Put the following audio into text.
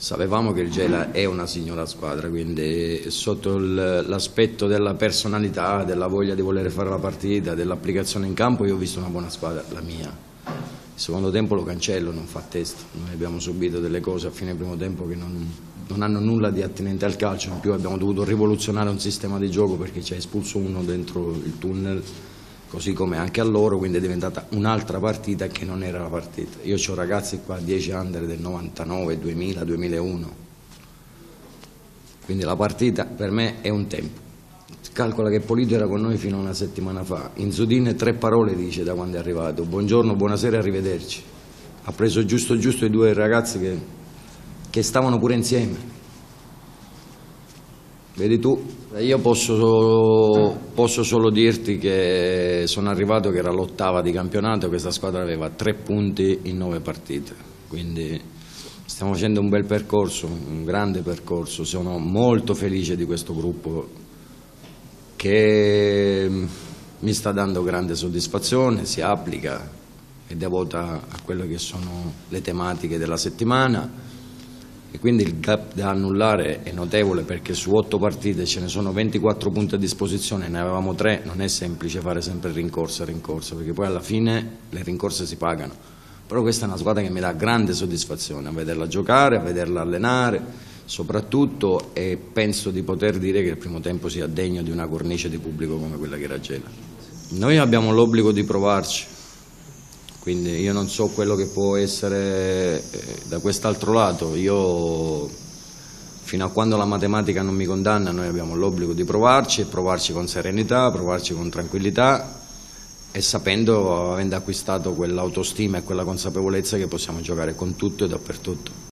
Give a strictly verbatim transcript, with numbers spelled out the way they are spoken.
Sapevamo che il Gela è una signora squadra, quindi sotto l'aspetto della personalità, della voglia di voler fare la partita, dell'applicazione in campo, io ho visto una buona squadra, la mia. Il secondo tempo lo cancello, non fa testa. Noi abbiamo subito delle cose a fine primo tempo che non, non hanno nulla di attinente al calcio, in più abbiamo dovuto rivoluzionare un sistema di gioco perché ci ha espulso uno dentro il tunnel, così come anche a loro, quindi è diventata un'altra partita che non era la partita. Io ho ragazzi qua, dieci under del novantanove, duemila, duemilauno, quindi la partita per me è un tempo. Calcola che Polito era con noi fino a una settimana fa, in Zudine tre parole dice da quando è arrivato: buongiorno, buonasera, arrivederci. Ha preso giusto giusto i due ragazzi che, che stavano pure insieme. Vedi tu, io posso, posso solo dirti che sono arrivato che era l'ottava di campionato, questa squadra aveva tre punti in nove partite, quindi stiamo facendo un bel percorso, un grande percorso. Sono molto felice di questo gruppo che mi sta dando grande soddisfazione, si applica, è devota a quelle che sono le tematiche della settimana. E quindi il gap da annullare è notevole, perché su otto partite ce ne sono ventiquattro punti a disposizione, ne avevamo tre, non è semplice fare sempre rincorsa rincorsa, perché poi alla fine le rincorse si pagano. Però questa è una squadra che mi dà grande soddisfazione a vederla giocare, a vederla allenare, soprattutto, e penso di poter dire che il primo tempo sia degno di una cornice di pubblico come quella che era Gela. Noi abbiamo l'obbligo di provarci. Quindi io non so quello che può essere eh, da quest'altro lato. Io, fino a quando la matematica non mi condanna, noi abbiamo l'obbligo di provarci, e provarci con serenità, provarci con tranquillità, e sapendo, avendo acquistato quell'autostima e quella consapevolezza che possiamo giocare con tutto e dappertutto.